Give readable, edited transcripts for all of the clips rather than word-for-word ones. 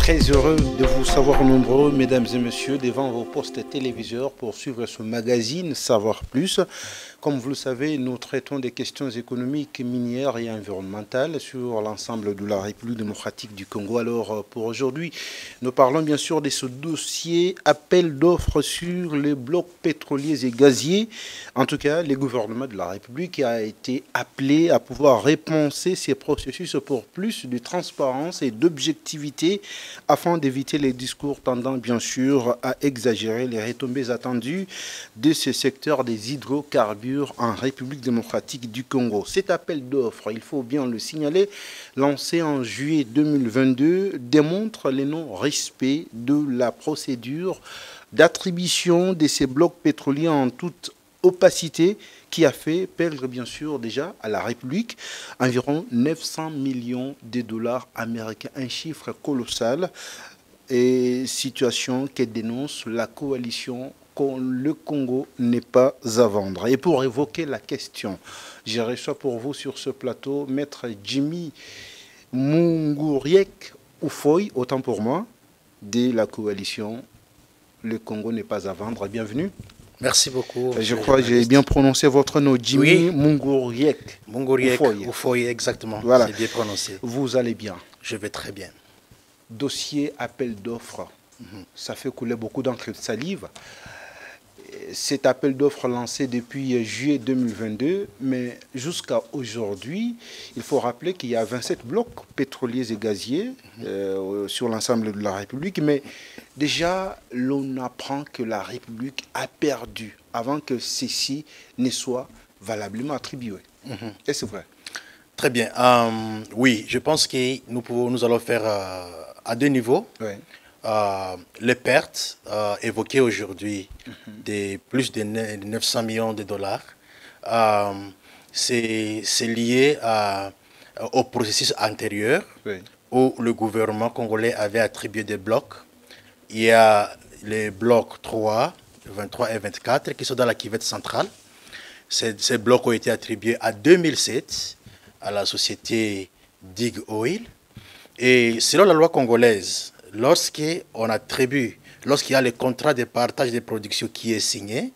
Très heureux de vous savoir nombreux, mesdames et messieurs, devant vos postes téléviseurs pour suivre ce magazine Savoir Plus. Comme vous le savez, nous traitons des questions économiques, minières et environnementales sur l'ensemble de la République démocratique du Congo. Alors, pour aujourd'hui, nous parlons bien sûr de ce dossier appel d'offres sur les blocs pétroliers et gaziers. En tout cas, le gouvernement de la République a été appelé à pouvoir repenser ces processus pour plus de transparence et d'objectivité afin d'éviter les discours tendant bien sûr à exagérer les retombées attendues de ce secteur des hydrocarbures en République démocratique du Congo. Cet appel d'offres, il faut bien le signaler, lancé en juillet 2022, démontre le non-respect de la procédure d'attribution de ces blocs pétroliers en toute opacité qui a fait perdre bien sûr déjà à la République environ 900 millions de dollars américains, un chiffre colossal et situation que dénonce la coalition le Congo n'est pas à vendre. Et pour évoquer la question, je reçois pour vous sur ce plateau Maître Jimmy Mungouriek Oufoy, autant pour moi, de la coalition Le Congo n'est pas à vendre. Bienvenue. Merci beaucoup. Je crois que j'ai bien prononcé votre nom, Jimmy Mungouriek. Mungouriek Oufoy, exactement. Voilà. C'est bien prononcé. Vous allez bien? Je vais très bien. Dossier appel d'offres, ça fait couler beaucoup d'encre et de salive. Cet appel d'offres lancé depuis juillet 2022, mais jusqu'à aujourd'hui, il faut rappeler qu'il y a 27 blocs pétroliers et gaziers sur l'ensemble de la République, mais déjà, l'on apprend que la République a perdu avant que ceci ne soit valablement attribué. Est-ce que c'est vrai? Très bien. Oui, je pense que nous allons faire à deux niveaux. Oui. Les pertes évoquées aujourd'hui de plus de 900 millions de dollars, c'est lié au processus antérieur où le gouvernement congolais avait attribué des blocs. Il y a les blocs 3, 23 et 24 qui sont dans la cuvette centrale. Ces blocs ont été attribués en 2007 à la société Dig Oil. Et selon la loi congolaise, lorsqu'il y a le contrat de partage de production qui est signé,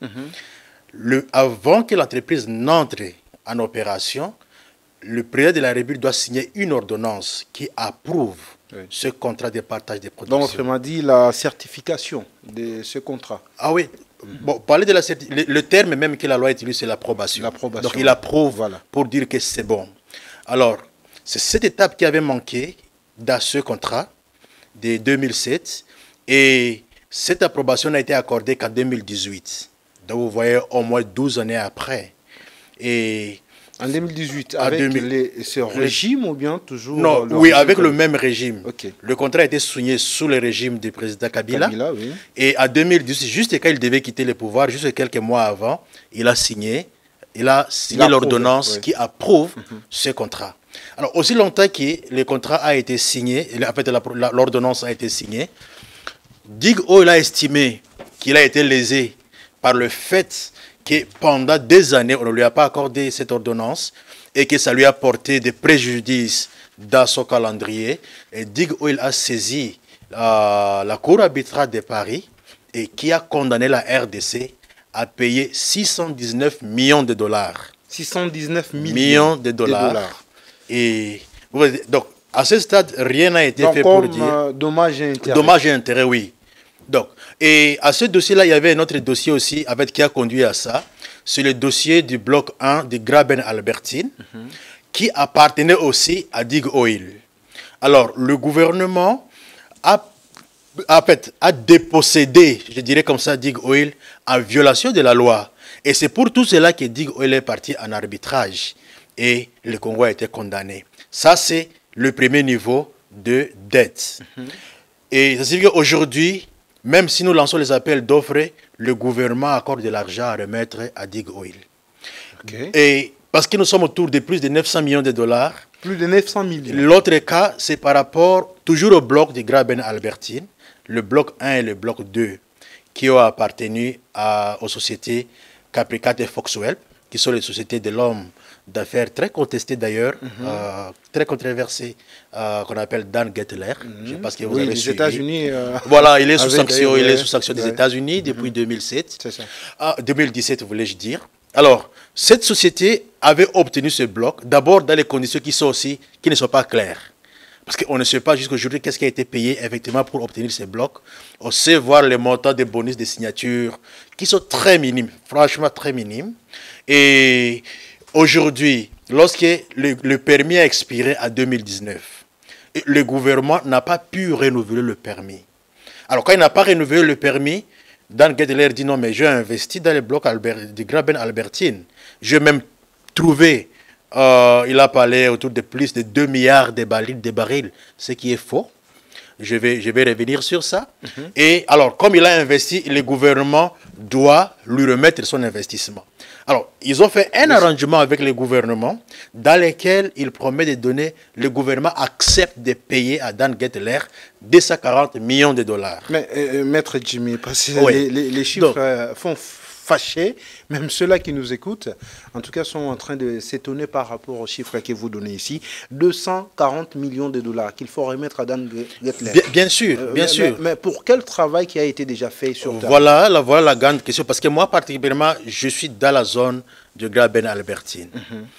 avant que l'entreprise n'entre en opération, le président de la République doit signer une ordonnance qui approuve ce contrat de partage de production. Donc, autrement dit, la certification de ce contrat. Ah oui. Bon, parler de le terme même que la loi utilise, c'est l'approbation. Donc, il approuve pour dire que c'est bon. Alors, c'est cette étape qui avait manqué dans ce contrat de 2007 et cette approbation n'a été accordée qu'en 2018. Donc vous voyez au moins 12 années après. Et en 2018, avec ce régime ou bien toujours? Non, oui, avec le même régime. Okay. Le contrat a été signé sous le régime du président Kabila. Oui. Et en 2018, juste quand il devait quitter le pouvoir, juste quelques mois avant, il a signé l'ordonnance qui approuve ce contrat. Alors, aussi longtemps que le contrat a été signé, en fait, l'ordonnance a été signée, Dig Oil a estimé qu'il a été lésé par le fait que pendant des années, on ne lui a pas accordé cette ordonnance et que ça lui a porté des préjudices dans son calendrier. Et Dig Oil a saisi la Cour arbitrale de Paris et qui a condamné la RDC à payer 619 millions de dollars. 619 millions de dollars. Et donc, à ce stade, rien n'a été fait pour dire. Dommage et intérêt. Dommage et intérêt, oui. Donc, et à ce dossier-là, il y avait un autre dossier aussi qui a conduit à ça. C'est le dossier du bloc 1 de Graben-Albertine, qui appartenait aussi à Dig Oil. Alors, le gouvernement a dépossédé, je dirais comme ça, Dig Oil en violation de la loi. Et c'est pour tout cela que Dig Oil est parti en arbitrage. Et le Congo a été condamné. Ça, c'est le premier niveau de dette. Et ça signifie qu'aujourd'hui, même si nous lançons les appels d'offres, le gouvernement accorde de l'argent à remettre à Dig Oil. Et parce que nous sommes autour de plus de 900 millions de dollars. Plus de 900 millions. L'autre cas, c'est par rapport toujours au bloc de Graben-Albertine, le bloc 1 et le bloc 2, qui ont appartenu aux sociétés Capricat et Foxwell, qui sont les sociétés de l'homme d'affaires très contesté d'ailleurs, très controversé, qu'on appelle Dan Gettler. Je sais pas ce que vous avez les suivi. États-Unis. Voilà, il est sous sanction, des États-Unis depuis 2007. C'est ça. 2017, voulais-je dire. Alors, cette société avait obtenu ce bloc, d'abord dans les conditions qui ne sont pas claires. Parce qu'on ne sait pas jusqu'à aujourd'hui qu'est-ce qui a été payé effectivement pour obtenir ces blocs. On sait voir les montants des bonus de signature qui sont très minimes, franchement très minimes. Et aujourd'hui, lorsque le permis a expiré en 2019, le gouvernement n'a pas pu renouveler le permis. Alors quand il n'a pas renouvelé le permis, Dan Gettler dit non mais j'ai investi dans les blocs du Graben Albertine. J'ai même trouvé... il a parlé autour de plus de 2 milliards de barils, ce qui est faux. Je vais revenir sur ça. Et alors, comme il a investi, le gouvernement doit lui remettre son investissement. Alors, ils ont fait un arrangement avec le gouvernement dans lequel il promet de donner, le gouvernement accepte de payer à Dan Gettler 240 millions de dollars. Mais, Maître Jimmy, parce que les chiffres font fâcher, même ceux-là qui nous écoutent, en tout cas, sont en train de s'étonner par rapport aux chiffres que vous donnez ici. 240 millions de dollars qu'il faut remettre à Dan Gettler. Bien sûr, bien sûr. Mais pour quel travail qui a été déjà fait sur terre? Voilà la grande question, parce que moi, particulièrement, je suis dans la zone de Graben Albertine.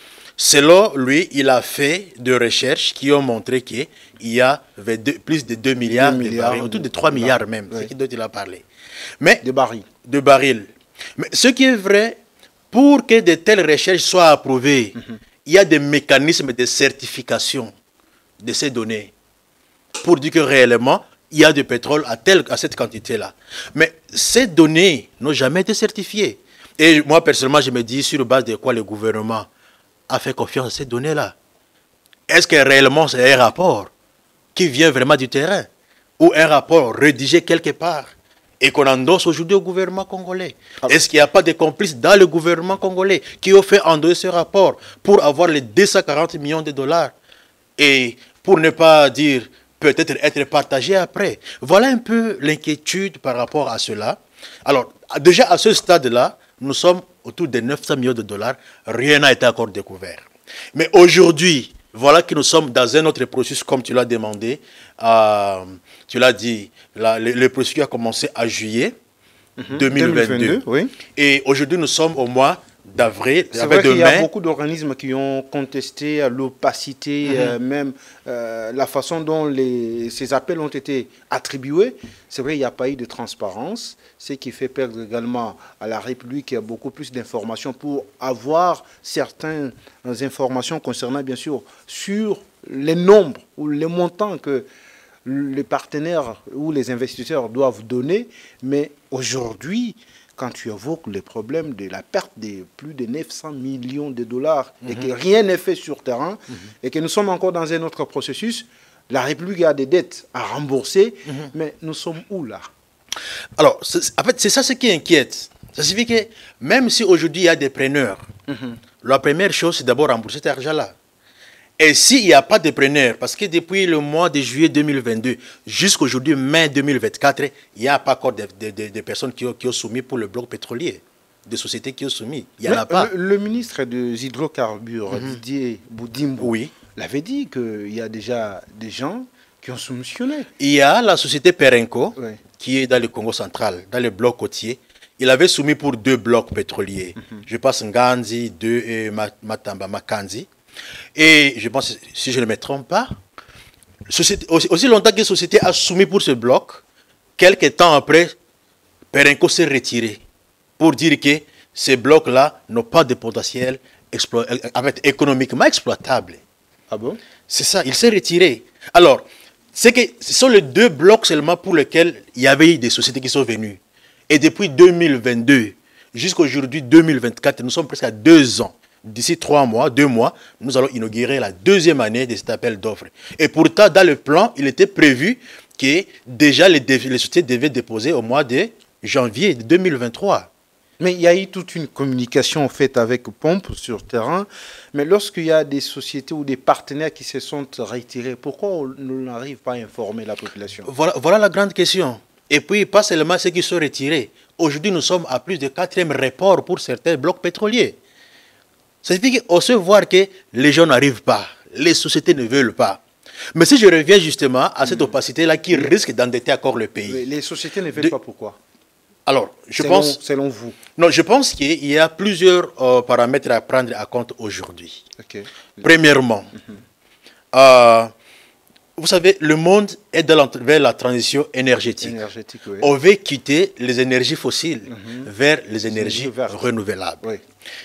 Selon lui, il a fait des recherches qui ont montré qu'il y a plus de 2 milliards de barils, autour de 3 milliards même, c'est ce dont il a parlé. Mais, de barils. De barils. Mais ce qui est vrai, pour que de telles recherches soient approuvées, il y a des mécanismes de certification de ces données pour dire que réellement, il y a du pétrole à cette quantité-là. Mais ces données n'ont jamais été certifiées. Et moi, personnellement, je me dis sur base de quoi le gouvernement a fait confiance à ces données-là. Est-ce que réellement c'est un rapport qui vient vraiment du terrain ou un rapport rédigé quelque part et qu'on endosse aujourd'hui au gouvernement congolais? Est-ce qu'il n'y a pas de complices dans le gouvernement congolais qui ont fait endosser ce rapport pour avoir les 240 millions de dollars et pour ne pas dire peut-être être partagé après? Voilà un peu l'inquiétude par rapport à cela. Alors, déjà à ce stade-là, nous sommes autour de 900 millions de dollars. Rien n'a été encore découvert. Mais aujourd'hui, voilà que nous sommes dans un autre processus, comme tu l'as demandé. Tu l'as dit, le processus a commencé en juillet 2022. Oui. Et aujourd'hui, nous sommes au mois d'avril. C'est vrai qu'il y a beaucoup d'organismes qui ont contesté l'opacité, même la façon dont ces appels ont été attribués. C'est vrai qu'il n'y a pas eu de transparence, ce qui fait perdre également à la République beaucoup plus d'informations pour avoir certaines informations concernant, bien sûr, sur les nombres ou les montants que les partenaires ou les investisseurs doivent donner. Mais aujourd'hui, quand tu évoques le problème de la perte de plus de 900 millions de dollars et que rien n'est fait sur terrain et que nous sommes encore dans un autre processus, la République a des dettes à rembourser, mais nous sommes où là? Alors, en fait, c'est ça ce qui inquiète. Ça signifie que même si aujourd'hui il y a des preneurs, la première chose, c'est d'abord rembourser cet argent-là. Et s'il n'y a pas de preneurs, parce que depuis le mois de juillet 2022 jusqu'à aujourd'hui, mai 2024, il n'y a pas encore de personnes qui ont soumis pour le bloc pétrolier, des sociétés qui ont soumis. Il n'y en a pas. Le ministre des hydrocarbures, Didier Boudimbo, l'avait dit qu'il y a déjà des gens qui ont soumissionné. Il y a la société Perenco, qui est dans le Congo central, dans le bloc côtier. Il avait soumis pour 2 blocs pétroliers. Je pense Nganzi 2 et Matamba Makanzi. Et je pense, si je ne me trompe pas, aussi longtemps que la société a soumis pour ce bloc, quelques temps après, Perenco s'est retiré pour dire que ces blocs-là n'ont pas de potentiel économiquement exploitable. Ah bon? C'est ça, il s'est retiré. Alors, ce sont les 2 blocs seulement pour lesquels il y avait eu des sociétés qui sont venues. Et depuis 2022 jusqu'à aujourd'hui 2024, nous sommes presque à 2 ans. D'ici 2 mois, nous allons inaugurer la 2e année de cet appel d'offres. Et pourtant, dans le plan, il était prévu que déjà les sociétés devaient déposer au mois de janvier 2023. Mais il y a eu toute une communication faite avec Pompe sur terrain. Mais lorsqu'il y a des sociétés ou des partenaires qui se sont retirés, pourquoi on n'arrive pas à informer la population? Voilà la grande question. Et puis, pas seulement ceux qui sont retirés. Aujourd'hui, nous sommes à plus de 4e report pour certains blocs pétroliers. Ça signifie qu'on se voit que les gens n'arrivent pas, les sociétés ne veulent pas. Mais si je reviens justement à cette opacité-là qui risque d'endetter encore le pays. Les sociétés ne veulent pas pourquoi? Alors, je pense... Selon vous? Non, je pense qu'il y a plusieurs paramètres à prendre en compte aujourd'hui. Okay. Premièrement, vous savez, le monde est vers la transition énergétique. Oui. On veut quitter les énergies fossiles vers les énergies renouvelables. Oui.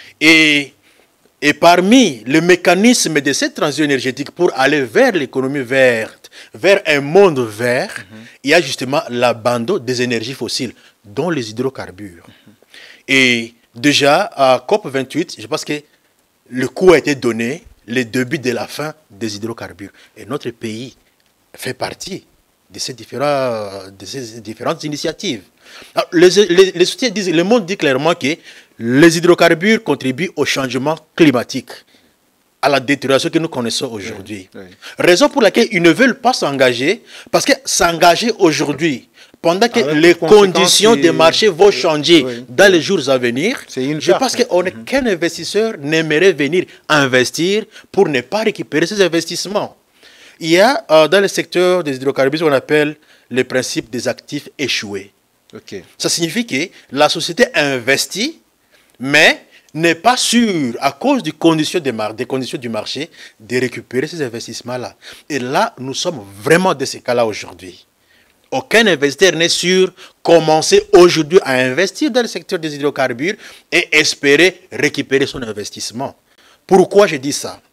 Et parmi les mécanismes de cette transition énergétique pour aller vers l'économie verte, vers un monde vert, il y a justement l'abandon des énergies fossiles, dont les hydrocarbures. Et déjà, à COP28, je pense que le coup a été donné, le début de la fin des hydrocarbures. Et notre pays fait partie de ces différentes initiatives. Alors, les soutiens disent, le monde dit clairement que les hydrocarbures contribuent au changement climatique, à la détérioration que nous connaissons aujourd'hui. Oui, oui. Raison pour laquelle ils ne veulent pas s'engager, parce que s'engager aujourd'hui, pendant que les conditions des marchés vont changer dans les jours à venir, je pense qu'aucun investisseur n'aimerait venir investir pour ne pas récupérer ses investissements. Il y a dans le secteur des hydrocarbures ce qu'on appelle le principe des actifs échoués. Okay. Ça signifie que la société investit, mais n'est pas sûre, à cause des conditions du marché, de récupérer ces investissements-là. Et là, nous sommes vraiment dans ces cas-là aujourd'hui. Aucun investisseur n'est sûr de commencer aujourd'hui à investir dans le secteur des hydrocarbures et espérer récupérer son investissement. Pourquoi je dis ça?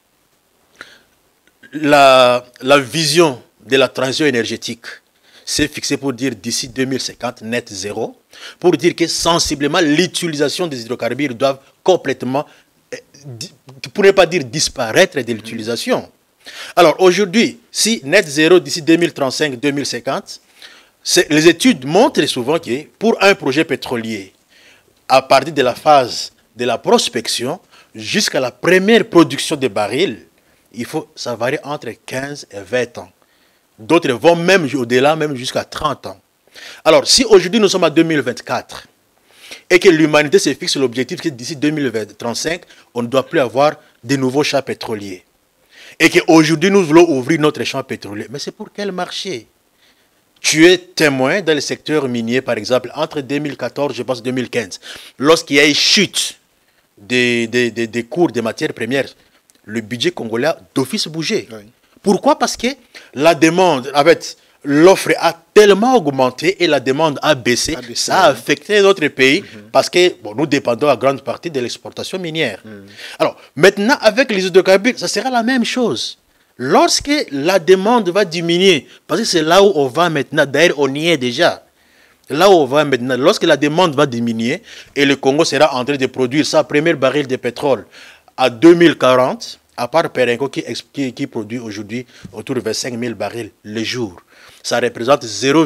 La vision de la transition énergétique s'est fixée pour dire d'ici 2050 net zéro, pour dire que sensiblement l'utilisation des hydrocarbures doivent complètement, pour ne pas dire disparaître de l'utilisation. Alors aujourd'hui, si net zéro d'ici 2035-2050, les études montrent souvent que pour un projet pétrolier, à partir de la phase de la prospection jusqu'à la première production de barils, ça varie entre 15 et 20 ans. D'autres vont même au-delà, même jusqu'à 30 ans. Alors, si aujourd'hui nous sommes en 2024 et que l'humanité se fixe l'objectif que d'ici 2035, on ne doit plus avoir de nouveaux champs pétroliers, et qu'aujourd'hui nous voulons ouvrir notre champ pétrolier, mais c'est pour quel marché? Tu es témoin dans le secteur minier, par exemple, entre 2014, je pense 2015, lorsqu'il y a eu chute des cours des matières premières, le budget congolais a d'office bougé. Oui. Pourquoi? Parce que la demande, l'offre a tellement augmenté et la demande a baissé. Ça a affecté notre pays parce que nous dépendons à grande partie de l'exportation minière. Alors, maintenant, avec les hydrocarbures, ça sera la même chose. Lorsque la demande va diminuer, parce que c'est là où on va maintenant, d'ailleurs on y est déjà, là où on va maintenant, lorsque la demande va diminuer et le Congo sera en train de produire sa première baril de pétrole à 2040, à part Perenco qui produit aujourd'hui autour de 25 000 barils le jour, ça représente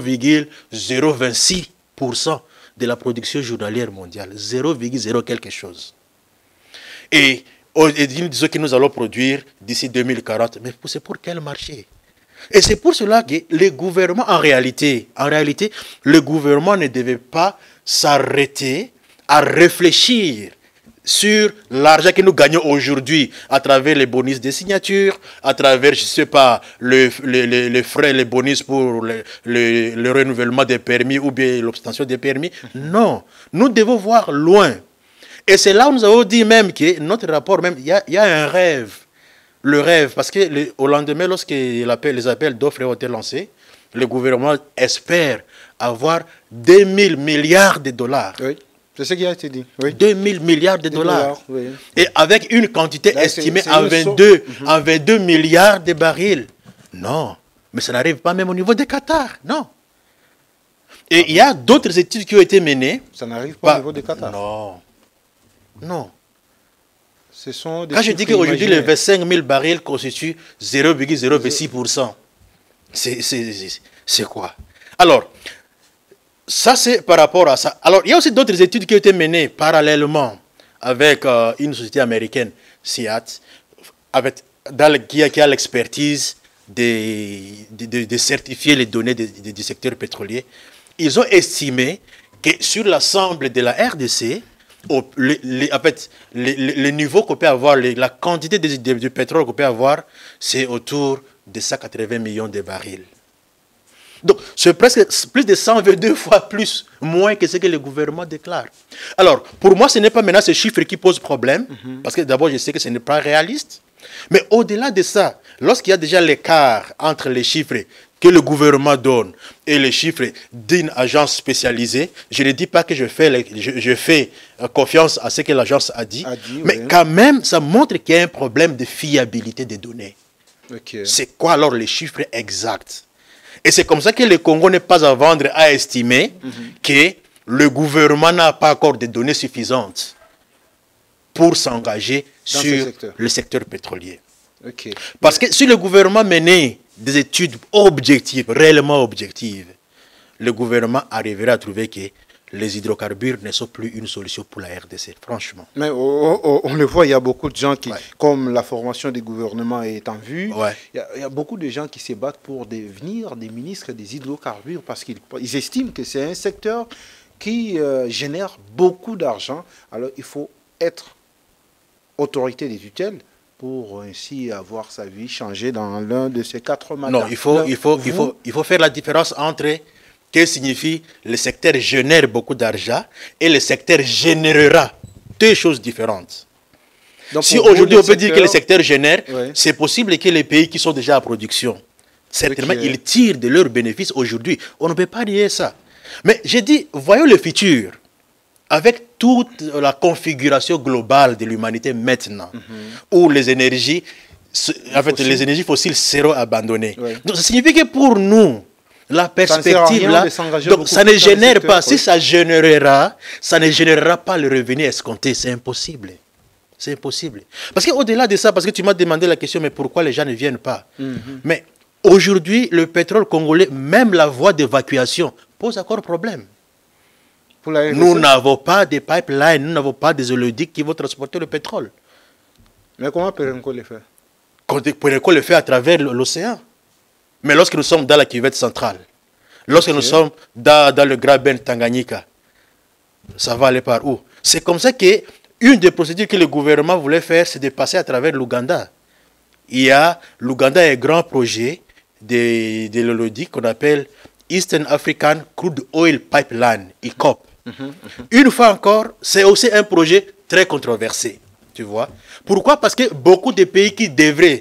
0,026% de la production journalière mondiale. 0,0 quelque chose. Et ils disent que nous allons produire d'ici 2040. Mais c'est pour quel marché? Et c'est pour cela que les gouvernements, en réalité, le gouvernement ne devait pas s'arrêter à réfléchir sur l'argent que nous gagnons aujourd'hui à travers les bonus de signature, à travers, je ne sais pas, les frais, les bonus pour le renouvellement des permis ou bien l'obtention des permis. Non, nous devons voir loin. Et c'est là où nous avons dit même que notre rapport, même, il y a un rêve. Le rêve, parce que au lendemain, lorsque les appels d'offres ont été lancés, le gouvernement espère avoir 2000 milliards de dollars. Oui. C'est ce qui a été dit. Oui. 2000 milliards de dollars. Oui. Et avec une quantité estimée à 22 milliards de barils. Non, mais ça n'arrive pas même au niveau des Qatar. Non. Et il y a d'autres études qui ont été menées. Ça n'arrive pas au niveau des Qatar. Non. Non. Ce sont des Quand je dis qu'aujourd'hui, les 25 000 barils constituent 0,06%, c'est quoi? Alors, ça, c'est par rapport à ça. Alors, il y a aussi d'autres études qui ont été menées parallèlement avec une société américaine, SIAT, qui a l'expertise de certifier les données du secteur pétrolier. Ils ont estimé que sur l'ensemble de la RDC, en fait, les niveaux qu'on peut avoir, la quantité de pétrole qu'on peut avoir, c'est autour de 180 millions de barils. Donc, c'est presque plus de 122 fois moins que ce que le gouvernement déclare. Alors, pour moi, ce n'est pas maintenant ce chiffre qui pose problème, parce que d'abord, je sais que ce n'est pas réaliste. Mais au-delà de ça, lorsqu'il y a déjà l'écart entre les chiffres que le gouvernement donne et les chiffres d'une agence spécialisée, je ne dis pas que je fais confiance à ce que l'agence a dit, mais oui, quand même, ça montre qu'il y a un problème de fiabilité des données. Okay. C'est quoi alors les chiffres exacts? Et c'est comme ça que le Congo n'est pas à vendre à estimer que le gouvernement n'a pas encore de données suffisantes pour s'engager sur le secteur pétrolier. Okay. Parce que si le gouvernement menait des études objectives, réellement objectives, le gouvernement arriverait à trouver que les hydrocarbures ne sont plus une solution pour la RDC, franchement. Mais on le voit, il y a beaucoup de gens qui, comme la formation des gouvernements est en vue, il y a beaucoup de gens qui se battent pour devenir des ministres des hydrocarbures parce qu'ils estiment que c'est un secteur qui génère beaucoup d'argent. Alors il faut être autorité des tutelles pour ainsi avoir sa vie changée dans l'un de ces 4 mandats. Non, il faut faire la différence entre que signifie le secteur génère beaucoup d'argent et le secteur générera. 2 choses différentes. Donc, si aujourd'hui on peut dire que le secteur génère, c'est possible que les pays qui sont déjà en production, certainement ils tirent de leurs bénéfices aujourd'hui. On ne peut pas nier ça. Mais j'ai dit, voyons le futur. Avec toute la configuration globale de l'humanité maintenant, où les énergies, les énergies fossiles seront abandonnées. Donc ça signifie que pour nous, la perspective là, donc ça ne génère pas. Si ça générera, ça ne générera pas le revenu escompté. C'est impossible. C'est impossible. Parce qu'au-delà de ça, parce que tu m'as demandé la question, mais pourquoi les gens ne viennent pas? Mais aujourd'hui, le pétrole congolais, même la voie d'évacuation, pose encore problème. Nous n'avons pas de pipeline, nous n'avons pas des oléoducs qui vont transporter le pétrole. Mais comment Perenco le fait? Perenco le fait à travers l'océan. Mais lorsque nous sommes dans la cuvette centrale, lorsque nous sommes dans le Graben Tanganyika, ça va aller par où? C'est comme ça qu'une des procédures que le gouvernement voulait faire, c'est de passer à travers l'Ouganda. L'Ouganda a un grand projet de l'oléoduc qu'on appelle Eastern African Crude Oil Pipeline, EACOP. Une fois encore, c'est aussi un projet très controversé. Tu vois? Pourquoi? Parce que beaucoup de pays qui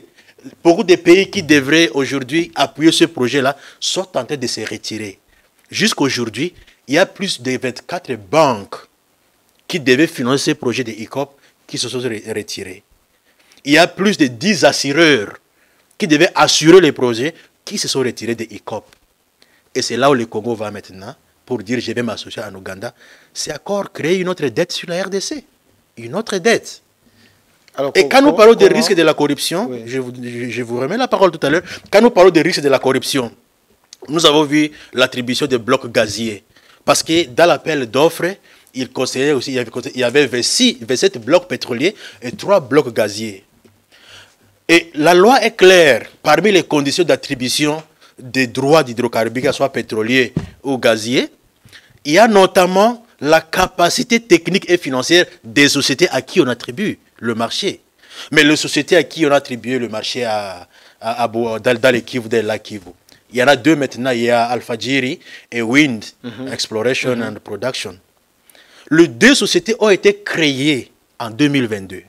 devraient aujourd'hui appuyer ce projet-là sont en train de se retirer. Jusqu'aujourd'hui, il y a plus de 24 banques qui devaient financer ce projet de EACOP qui se sont retirées. Il y a plus de 10 assureurs qui devaient assurer les projets qui se sont retirés de EACOP. Et c'est là où le Congo va maintenant pour dire je vais m'associer en Ouganda. C'est encore créer une autre dette sur la RDC. Une autre dette. Alors, et quand nous parlons des risques de la corruption, je vous remets la parole tout à l'heure, quand nous parlons des risques de la corruption, nous avons vu l'attribution des blocs gaziers. Parce que dans l'appel d'offres, il y avait 27 blocs pétroliers et 3 blocs gaziers. Et la loi est claire, parmi les conditions d'attribution des droits d'hydrocarbures, qu'ils soient pétroliers ou gaziers, il y a notamment la capacité technique et financière des sociétés à qui on attribue le marché. Mais les sociétés à qui on a attribué le marché dans les Kivu, dans la Kivu, il y en a 2 maintenant, il y a Alpha-Giri et Wind Exploration and Production. Les 2 sociétés ont été créées en 2022.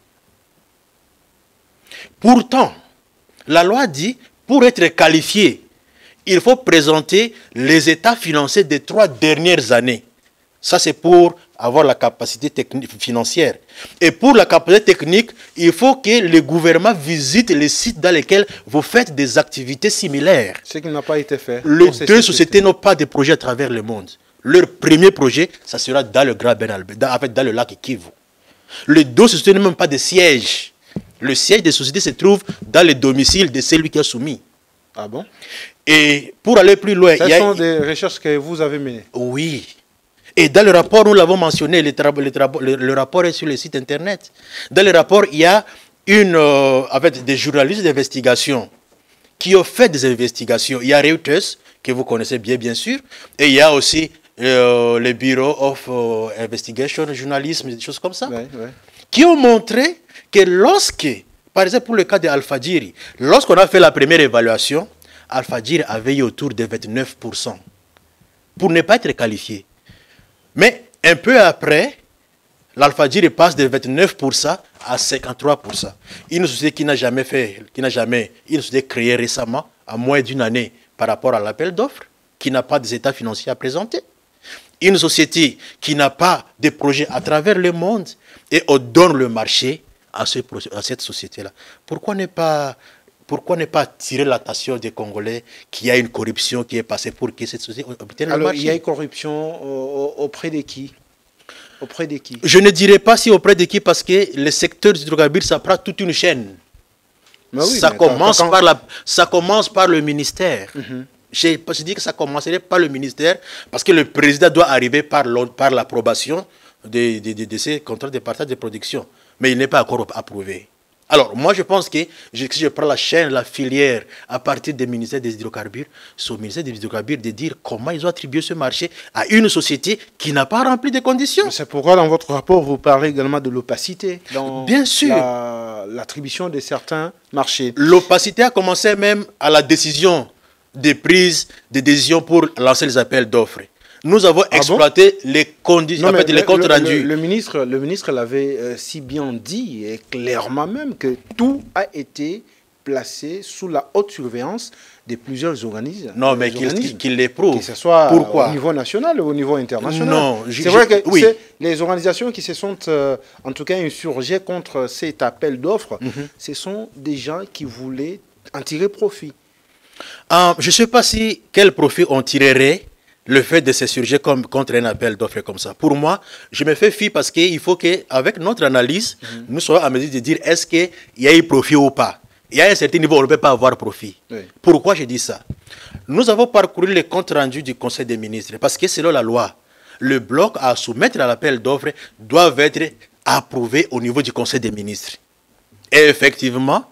Pourtant, la loi dit, pour être qualifié, il faut présenter les états financiers des 3 dernières années. Ça, c'est pour avoir la capacité technique financière. Et pour la capacité technique, il faut que le gouvernement visite les sites dans lesquels vous faites des activités similaires. Ce qui n'a pas été fait. Les 2 sociétés n'ont pas de projet à travers le monde. Leur premier projet, ça sera dans le Graben, dans le lac Kivu. Les 2 sociétés n'ont même pas de siège. Le siège des sociétés se trouve dans le domicile de celui qui a soumis. Ah bon? Et pour aller plus loin... Ce sont des recherches que vous avez menées? Oui. Et dans le rapport, nous l'avons mentionné, le rapport est sur le site internet. Dans le rapport, il y a avec des journalistes d'investigation qui ont fait des investigations. Il y a Reuters, que vous connaissez bien sûr, et il y a aussi les bureaux of investigation, journalisme, des choses comme ça, qui ont montré que lorsque, par exemple pour le cas de Alpha Djiri, lorsqu'on a fait la première évaluation, Alpha Djiri avait eu autour de 29% pour ne pas être qualifié. Mais un peu après, l'Alpha Djiri passe de 29% à 53%. Une société qui n'a jamais une société créée récemment, à moins d'une année par rapport à l'appel d'offres, qui n'a pas des états financiers à présenter. Une société qui n'a pas de projets à travers le monde et on donne le marché à cette société-là. Pourquoi ne pas attirer l'attention des Congolais qu'il y a une corruption qui est passée pour que cette société obtienne le marché? Il y a une corruption auprès de qui? Auprès de qui? Je ne dirais pas si auprès de qui, parce que le secteur du hydrocarbures, ça prend toute une chaîne. Oui, ça commence par le ministère. Je dis que ça commencerait par le ministère, parce que le président doit arriver par l'approbation de ces contrats de partage de production. Mais il n'est pas encore approuvé. Alors, moi, je pense que si je prends la chaîne, la filière, à partir du ministère des hydrocarbures, c'est au ministère des hydrocarbures de dire comment ils ont attribué ce marché à une société qui n'a pas rempli des conditions. C'est pourquoi, dans votre rapport, vous parlez également de l'opacité dans bien sûr l'attribution de certains marchés. L'opacité a commencé même à la décision de prise de décision pour lancer les appels d'offres. Nous avons exploité les conditions, les comptes rendus. Le ministre l'avait si bien dit, et clairement même, que tout a été placé sous la haute surveillance de plusieurs organismes. Non, mais qu'il l'éprouve. Que ce soit Pourquoi? Au niveau national ou au niveau international. Non, c'est vrai que les organisations qui se sont, en tout cas, insurgées contre cet appel d'offres, ce sont des gens qui voulaient en tirer profit. Je ne sais pas quel profit on tirerait le fait de s'insurger contre un appel d'offres comme ça. Pour moi, je me fais fi parce qu'il faut qu'avec notre analyse, nous soyons à mesure de dire est-ce qu'il y a eu profit ou pas. Il y a un certain niveau où on ne peut pas avoir profit. Oui. Pourquoi je dis ça? Nous avons parcouru les comptes rendus du Conseil des ministres parce que selon la loi, le bloc à soumettre à l'appel d'offres doit être approuvé au niveau du Conseil des ministres. Et effectivement,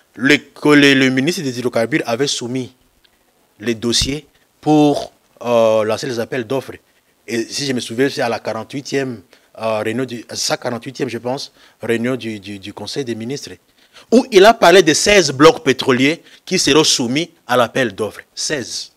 le ministre des hydrocarbures avait soumis les dossiers pour lancer les appels d'offres. Et si je me souviens, c'est à la 48e réunion, 48e, je pense, réunion du Conseil des ministres, où il a parlé de 16 blocs pétroliers qui seront soumis à l'appel d'offres. 16.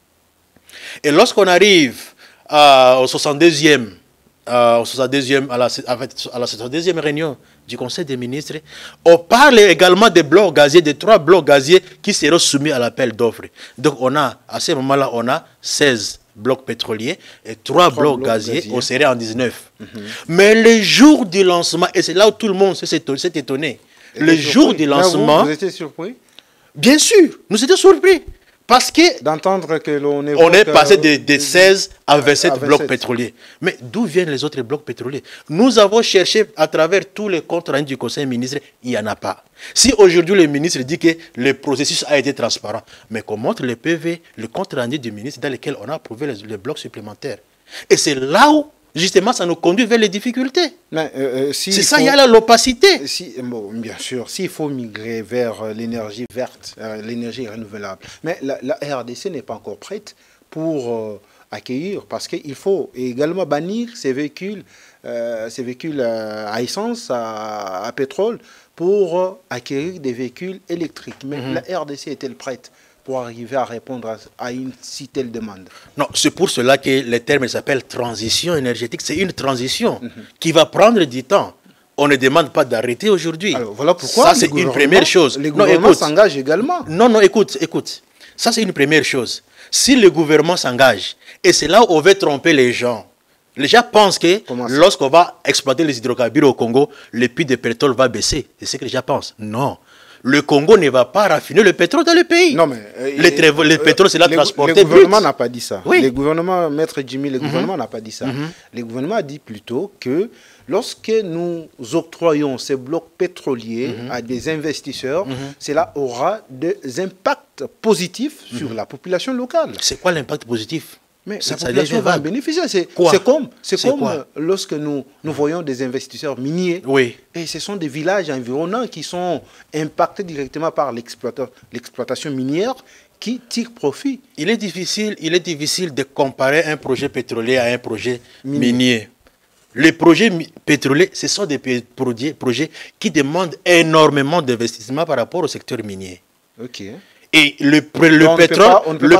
Et lorsqu'on arrive au 62e, à la 62e réunion du Conseil des ministres, on parle également des blocs gaziers, des 3 blocs gaziers qui seront soumis à l'appel d'offres. Donc à ce moment-là, on a 16 blocs pétroliers et 3 blocs gaziers, on serait en 19. Mais le jour du lancement, et c'est là où tout le monde s'est étonné, le jour du lancement... Vous étiez surpris? Bien sûr, nous étions surpris. Parce que d'entendre que l'on est passé de 16 à 27 blocs pétroliers. Mais d'où viennent les autres blocs pétroliers? Nous avons cherché à travers tous les comptes rendus du Conseil des ministres, il n'y en a pas. Si aujourd'hui le ministre dit que le processus a été transparent, mais qu'on montre le PV, le compte rendu du ministre dans lequel on a approuvé les blocs supplémentaires. Et c'est là où, justement, ça nous conduit vers les difficultés. C'est ça, il y a l'opacité. Bien sûr, s'il faut migrer vers l'énergie verte, l'énergie renouvelable. Mais la RDC n'est pas encore prête pour accueillir, parce qu'il faut également bannir ces véhicules à essence, à pétrole, pour acquérir des véhicules électriques. Mais la RDC est-elle prête pour arriver à répondre à une si telle demande? Non, c'est pour cela que le terme s'appelle transition énergétique. C'est une transition qui va prendre du temps. On ne demande pas d'arrêter aujourd'hui. Alors voilà pourquoi ça, c'est une première chose. Le gouvernement s'engage également. Non, écoute. Ça, c'est une première chose. Si le gouvernement s'engage, et c'est là où on veut tromper les gens pensent que lorsqu'on va exploiter les hydrocarbures au Congo, le prix de pétrole va baisser. C'est ce que les gens pensent. Non. Le Congo ne va pas raffiner le pétrole dans le pays. Non, mais le pétrole, c'est là transporté. Le gouvernement n'a pas dit ça. Oui. Le gouvernement, Maître Jimmy, le gouvernement n'a pas dit ça. Le gouvernement a dit plutôt que lorsque nous octroyons ces blocs pétroliers à des investisseurs, cela aura des impacts positifs sur la population locale. C'est quoi l'impact positif? Mais la population va en bénéficier. C'est comme lorsque nous voyons des investisseurs miniers. Oui. Et ce sont des villages environnants qui sont impactés directement par l'exploitation minière qui tire profit. Il est difficile de comparer un projet pétrolier à un projet minier. Les projets pétroliers, ce sont des projets qui demandent énormément d'investissement par rapport au secteur minier. Ok. Et le pétrole,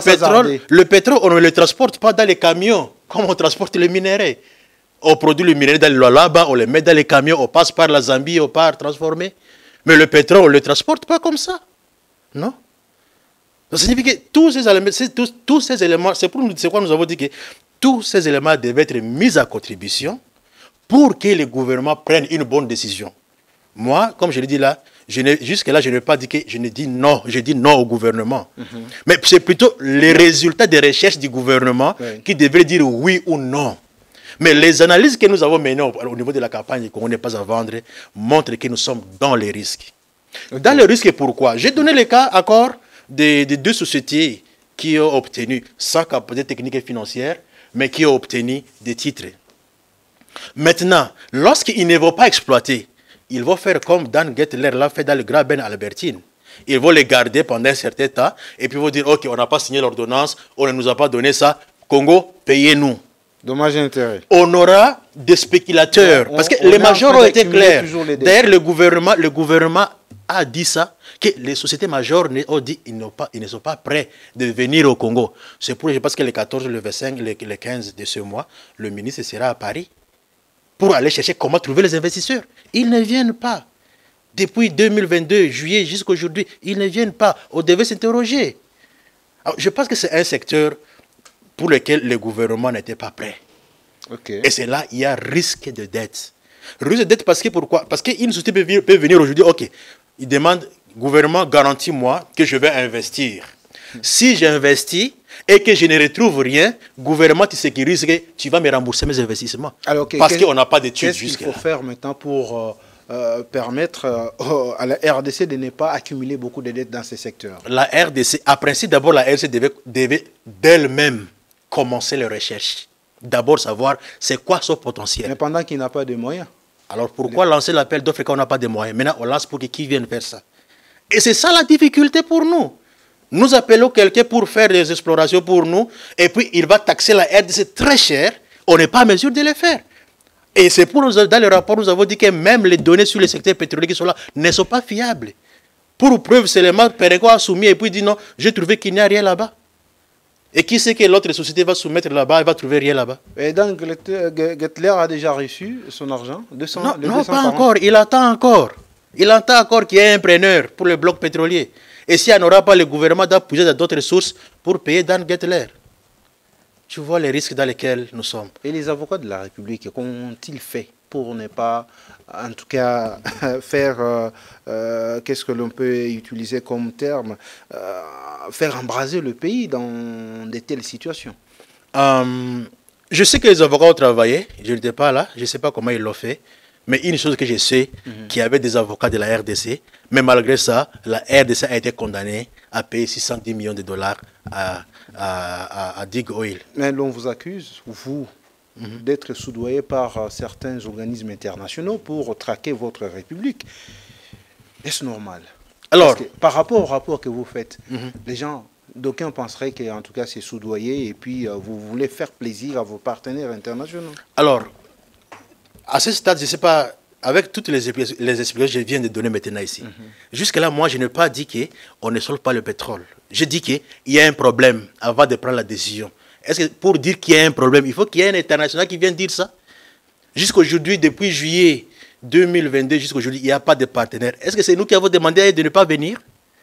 on ne le transporte pas dans les camions, comme on transporte le minerai. On produit le minerai dans le là-bas, on le met dans les camions, on passe par la Zambie, on part transformer. Mais le pétrole, on ne le transporte pas comme ça. Non. Ça signifie que tous ces éléments, c'est pourquoi nous avons dit que tous ces éléments devaient être mis à contribution pour que le gouvernement prenne une bonne décision. Moi, comme je l'ai dit là, jusque-là, je n'ai pas dit que je dis non au gouvernement. Mais c'est plutôt les résultats des recherches du gouvernement qui devraient dire oui ou non. Mais les analyses que nous avons menées au niveau de la campagne qu'on n'est pas à vendre montrent que nous sommes dans les risques. Dans les risques, pourquoi? J'ai donné le cas encore des deux sociétés qui ont obtenu, sans capacité technique et financière, mais qui ont obtenu des titres. Maintenant, lorsqu'ils ne vont pas exploiter, ils vont faire comme Dan Gettler l'a fait dans le Graben Albertine. Ils vont les garder pendant un certain temps et puis ils vont dire, ok, on n'a pas signé l'ordonnance, on ne nous a pas donné ça, Congo, payez-nous. Dommage et intérêt. On aura des spéculateurs, parce que les majors ont été clairs. D'ailleurs, le gouvernement a dit ça, que les sociétés majeures ont dit qu'ils ne sont pas prêts de venir au Congo. C'est pour, je pense que le 14, le 25, le 15 de ce mois, le ministre sera à Paris pour aller chercher comment trouver les investisseurs. Ils ne viennent pas. Depuis 2022, juillet jusqu'à aujourd'hui, ils ne viennent pas. On devait s'interroger. Je pense que c'est un secteur pour lequel le gouvernement n'était pas prêt. Okay. Et c'est là il y a risque de dette. Risque de dette parce que pourquoi? Parce qu'une société peut venir aujourd'hui, ok, il demande, gouvernement, garantis-moi que je vais investir. Si j'investis et que je ne retrouve rien, gouvernement, tu sécurises que tu vas me rembourser mes investissements. Alors, parce qu'on n'a pas d'études jusqu'à là. Qu'est-ce qu'il faut faire maintenant pour permettre à la RDC de ne pas accumuler beaucoup de dettes dans ces secteurs? La RDC, à principe, d'abord, la RDC devait d'elle-même commencer les recherches. D'abord savoir c'est quoi son potentiel. Mais pendant qu'il n'a pas de moyens. Alors pourquoi lancer l'appel d'offres quand on n'a pas de moyens? Maintenant, on lance pour qui vienne faire ça. Et c'est ça la difficulté pour nous. Nous appelons quelqu'un pour faire des explorations pour nous, et puis il va taxer la RDC très cher. On n'est pas en mesure de le faire. Et c'est pour nous, dans le rapport, nous avons dit que même les données sur le secteur pétrolier qui sont là ne sont pas fiables. Pour preuve, seulement Pérégo a soumis et puis dit non, j'ai trouvé qu'il n'y a rien là-bas. Et qui sait que l'autre société va soumettre là-bas, elle va trouver rien là-bas. Et donc, Gettler a déjà reçu son argent? Non, pas encore. Il attend encore. Il attend encore qu'il y ait un preneur pour le bloc pétrolier. Et s'il n'y en aura pas, le gouvernement doit puiser dans d'autres sources pour payer Dan Gettler. Tu vois les risques dans lesquels nous sommes. Et les avocats de la République, qu'ont-ils fait pour ne pas, en tout cas, faire, qu'est-ce que l'on peut utiliser comme terme, faire embraser le pays dans de telles situations? Je sais que les avocats ont travaillé, je n'étais pas là, je ne sais pas comment ils l'ont fait, mais une chose que je sais, qu'il y avait des avocats de la RDC, mais malgré ça, la RDC a été condamnée à payer 610 millions de dollars à Dig Oil. Mais l'on vous accuse, vous, d'être soudoyé par certains organismes internationaux pour traquer votre République. Est-ce normal? Alors, parce que, par rapport au rapport que vous faites, les gens, d'aucuns penseraient qu'en tout cas c'est soudoyer et puis vous voulez faire plaisir à vos partenaires internationaux. Alors, à ce stade, je ne sais pas, avec toutes les explications que je viens de donner maintenant ici, jusque-là, moi, je n'ai pas dit qu'on ne solde pas le pétrole. Je dis qu'il y a un problème avant de prendre la décision. Est-ce que pour dire qu'il y a un problème, il faut qu'il y ait un international qui vienne dire ça? Jusqu'aujourd'hui, depuis juillet 2022 jusqu'à aujourd'hui, il n'y a pas de partenaire. Est-ce que c'est nous qui avons demandé de ne pas venir?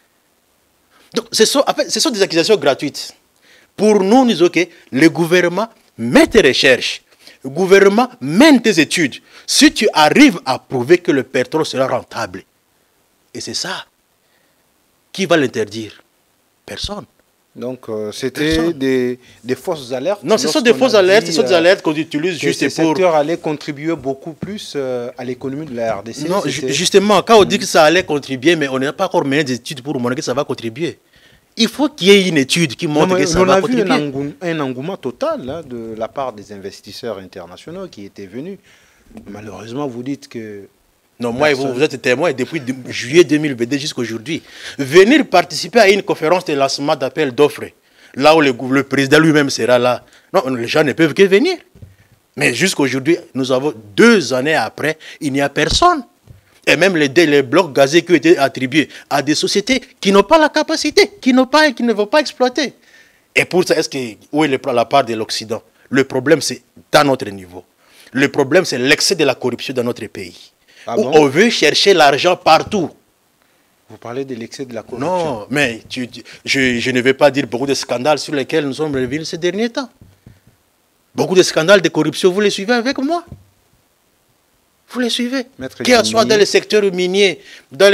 Donc, ce sont des accusations gratuites. Pour nous, nous disons que le gouvernement met tes recherches, le gouvernement mène tes études. Si tu arrives à prouver que le pétrole sera rentable, et c'est ça, qui va l'interdire? Personne. Donc, c'était des fausses alertes? Non, ce sont des fausses alertes, ce sont des alertes qu'on utilise juste pour... Ce secteur allait contribuer beaucoup plus à l'économie de la RDC? Non, justement, quand on dit que ça allait contribuer, mais on n'a pas encore mené des études pour montrer que ça va contribuer. Il faut qu'il y ait une étude qui montre que ça va contribuer. On a vu un engouement total là, de la part des investisseurs internationaux qui étaient venus. Malheureusement, vous dites que Non, moi et vous êtes témoins depuis juillet 2022 jusqu'à aujourd'hui. Venir participer à une conférence de lancement d'appel d'offres, là où le président lui-même sera là. Non, les gens ne peuvent que venir. Mais jusqu'à aujourd'hui, nous avons 2 années après, il n'y a personne. Et même les blocs gazés qui ont été attribués à des sociétés qui n'ont pas la capacité, qui ne vont pas exploiter. Et pour ça, où est la part de l'Occident? Le problème, c'est dans notre niveau. Le problème, c'est l'excès de la corruption dans notre pays. Ah bon? On veut chercher l'argent partout. Vous parlez de l'excès de la corruption? Non, mais je ne vais pas dire beaucoup de scandales sur lesquels nous sommes revenus ces derniers temps. Beaucoup de scandales de corruption, vous les suivez avec moi? Vous les suivez? Qu'il soit dans le secteur minier, dans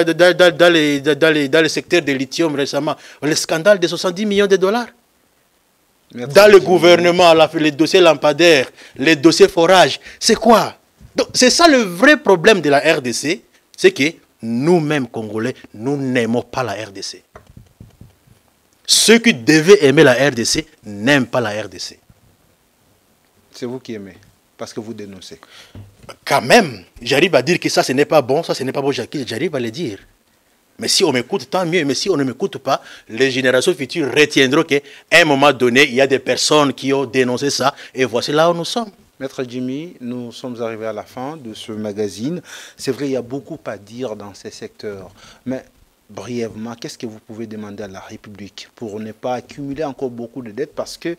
le secteur de lithium récemment, le scandale de 70 millions de dollars. Dans le gouvernement, les dossiers lampadaires, les dossiers forages, c'est quoi? C'est ça le vrai problème de la RDC, c'est que nous-mêmes, Congolais, nous n'aimons pas la RDC. Ceux qui devaient aimer la RDC n'aiment pas la RDC. C'est vous qui aimez, parce que vous dénoncez. Quand même, j'arrive à dire que ça, ce n'est pas bon, ça, ce n'est pas bon, j'arrive à le dire. Mais si on m'écoute, tant mieux. Mais si on ne m'écoute pas, les générations futures retiendront qu'à un moment donné, il y a des personnes qui ont dénoncé ça. Et voici là où nous sommes. Maître Jimmy, nous sommes arrivés à la fin de ce magazine. C'est vrai, il y a beaucoup à dire dans ces secteurs. Mais brièvement, qu'est-ce que vous pouvez demander à la République pour ne pas accumuler encore beaucoup de dettes? Parce que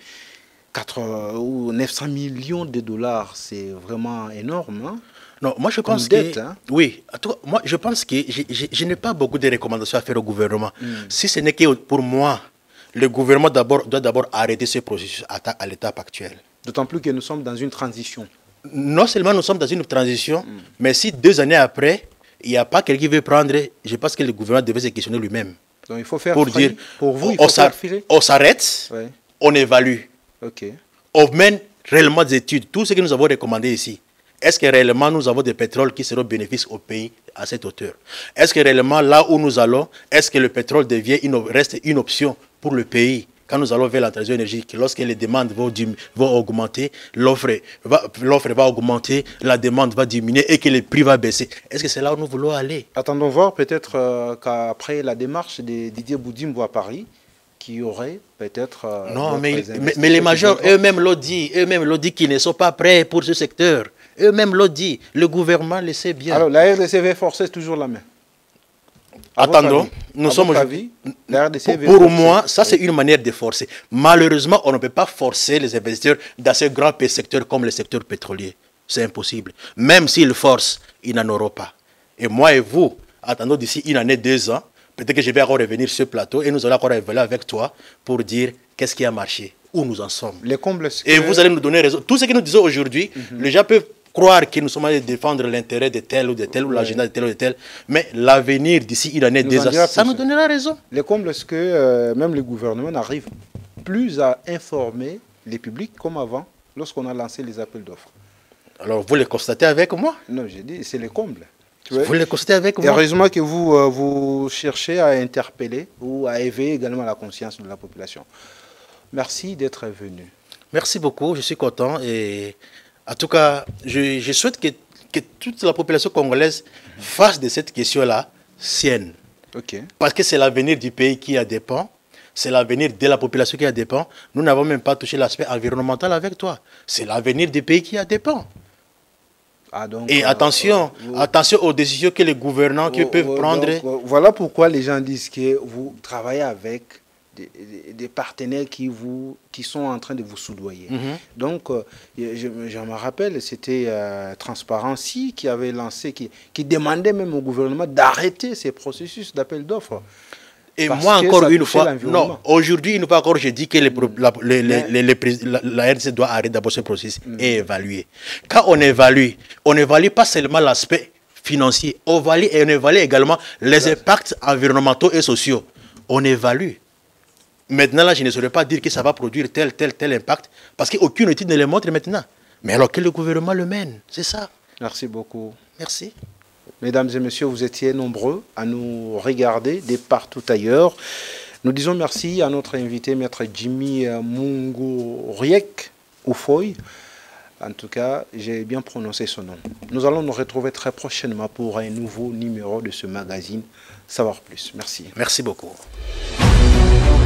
900 millions de dollars, c'est vraiment énorme. Hein? Non, moi je pense que... Oui, moi je pense que je n'ai pas beaucoup de recommandations à faire au gouvernement. Si ce n'est que pour moi, le gouvernement doit d'abord arrêter ce processus à l'étape actuelle. D'autant plus que nous sommes dans une transition. Non seulement nous sommes dans une transition, mais si 2 années après, il n'y a pas quelqu'un qui veut prendre, je pense que le gouvernement devait se questionner lui-même. Donc il faut faire pour dire, pour vous, il faut faire on s'arrête, on évalue. On mène réellement des études. Tout ce que nous avons recommandé ici, est-ce que réellement nous avons des pétroles qui seront bénéfiques au pays à cette hauteur? Est-ce que réellement là où nous allons, est-ce que le pétrole reste une option pour le pays quand nous allons vers la transition énergétique? Lorsque les demandes vont augmenter, l'offre va augmenter, la demande va diminuer et que les prix vont baisser. Est-ce que c'est là où nous voulons aller? Attendons voir peut-être qu'après la démarche de Didier Boudimbo à Paris, qui aurait peut-être... non, mais les majors eux-mêmes l'ont dit qu'ils ne sont pas prêts pour ce secteur. Eux-mêmes l'ont dit. Le gouvernement le sait bien. Alors, la RDC veut forcer toujours la main. Attendons, nous sommes aujourd'hui... Pour moi, ça c'est une manière de forcer. Malheureusement, on ne peut pas forcer les investisseurs dans ce grand secteur comme le secteur pétrolier. C'est impossible. Même s'ils forcent, ils n'en auront pas. Et moi et vous, attendons d'ici 1 année, 2 ans, peut-être que je vais encore revenir sur ce plateau et nous allons encore revenir avec toi pour dire qu'est-ce qui a marché, où nous en sommes. Les combles, et vous allez nous donner raison. Tout ce que nous disons aujourd'hui, les gens peuvent croire que nous sommes allés défendre l'intérêt de tel ou de tel ou l'agenda de tel ou de tel, mais l'avenir d'ici 1 année, 2 ans, ça nous donnera raison. Les combles, est-ce que même le gouvernement n'arrive plus à informer les publics comme avant, lorsqu'on a lancé les appels d'offres? Alors, vous les constatez avec moi? Non, j'ai dit, c'est les combles. Vous les constatez avec moi? Heureusement que vous cherchez à interpeller ou à éveiller également la conscience de la population. Merci d'être venu. Merci beaucoup, je suis content. Et en tout cas, je souhaite que toute la population congolaise fasse de cette question-là sienne. Parce que c'est l'avenir du pays qui en dépend. C'est l'avenir de la population qui en dépend. Nous n'avons même pas touché l'aspect environnemental avec toi. C'est l'avenir du pays qui en dépend. Et attention, attention aux décisions que les gouvernants peuvent prendre. Voilà pourquoi les gens disent que vous travaillez avec des partenaires qui sont en train de vous soudoyer. Donc, je me rappelle, c'était Transparency qui avait lancé, qui demandait même au gouvernement d'arrêter ces processus d'appel d'offres. Et moi, encore une fois, non, aujourd'hui, une fois encore, je dis que la RDC doit arrêter d'abord ce processus et évaluer. Quand on n'évalue pas seulement l'aspect financier, on évalue également les impacts environnementaux et sociaux. On évalue. Maintenant, là, je ne saurais pas dire que ça va produire tel impact, parce qu'aucune étude ne le montre maintenant. Mais alors que le gouvernement le mène, c'est ça. Merci beaucoup. Merci. Mesdames et messieurs, vous étiez nombreux à nous regarder de partout ailleurs. Nous disons merci à notre invité, Maître Jimmy Munguriek Oufoy. En tout cas, j'ai bien prononcé son nom. Nous allons nous retrouver très prochainement pour un nouveau numéro de ce magazine Savoir Plus. Merci. Merci beaucoup.